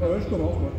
Ah ouais, je commence, moi.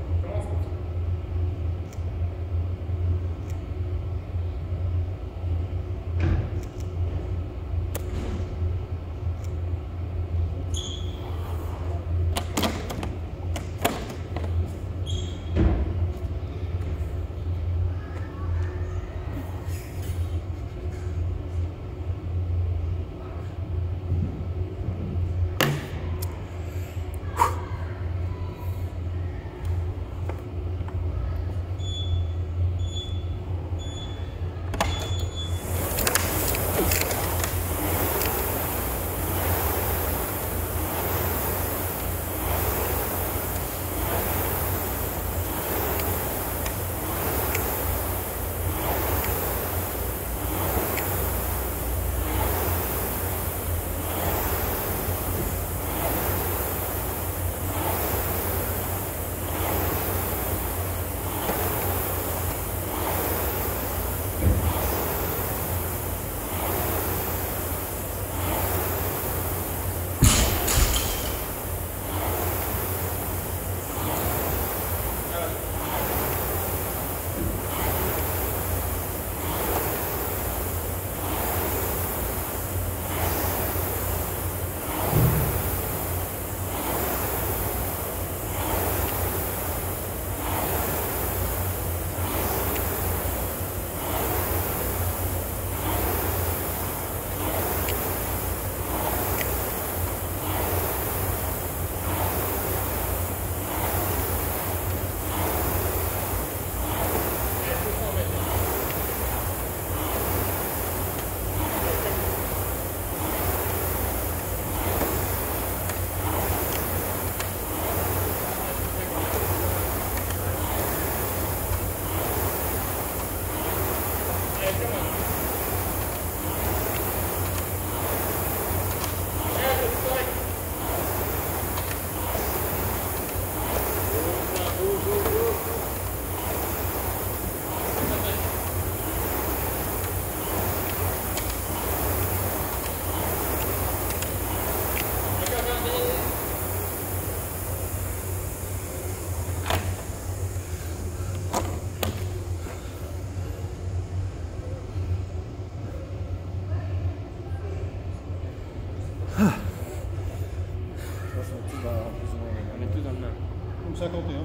On est tous dans le même. Comme 51.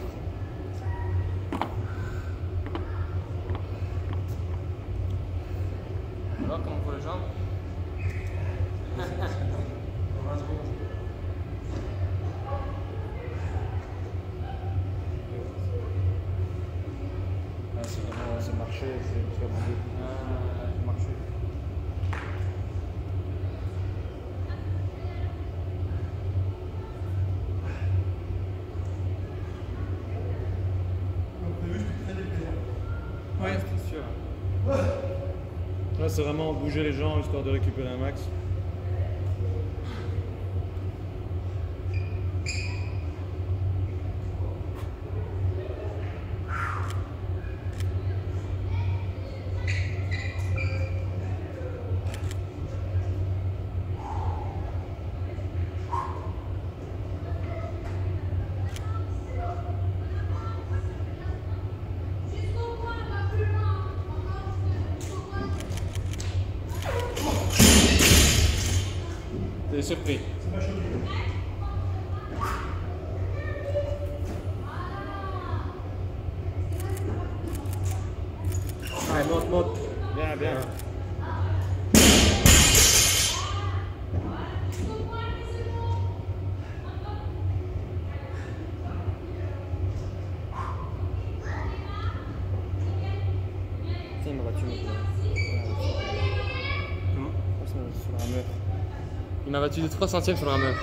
Alors, comment pour les jambes? C'est vraiment, c'est marché, c'est vraiment marché. Oui, c'est sûr. Là, c'est vraiment bouger les jambs histoire de récupérer un max. T'es surpris. Allez, monte, monte. Bien, bien. Tiens, il m'a battu maintenant. Comment? Sur la rameur. Il m'a battu de 3 centièmes sur la rameur.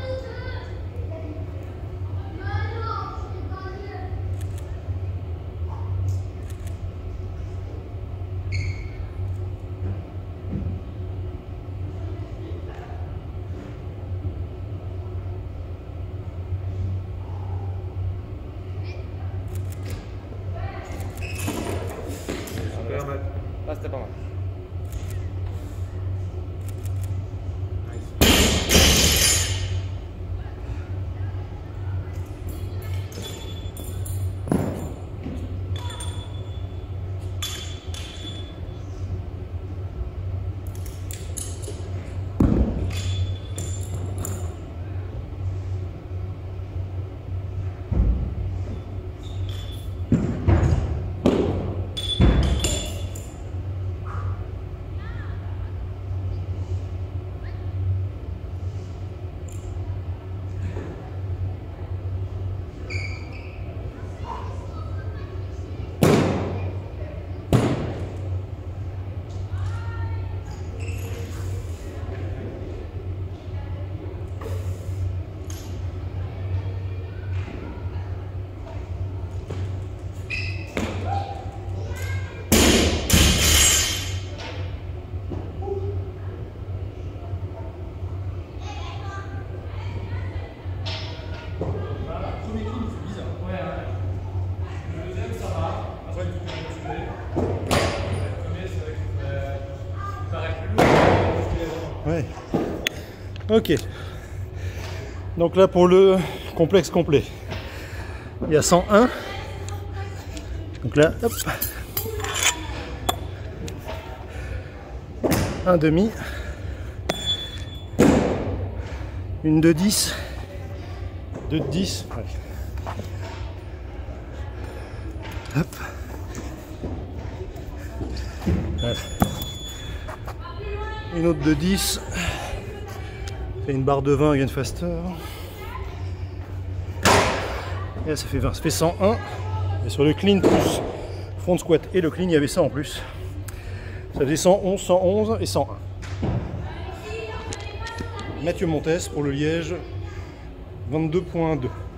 Super, mec. Là, c'était pas mal. Ok. Donc là pour le complexe complet, il y a 101. Donc là, hop. Un demi. Une de 10. Deux de 10. Ouais. Hop. Voilà. Une autre de 10. Fait une barre de 20 again faster. Et là ça fait 20. Ça fait 101. Et sur le clean plus front squat et le clean, il y avait ça en plus. Ça faisait 111, 111 et 101. Mathieu Montes pour le Liège 22.2.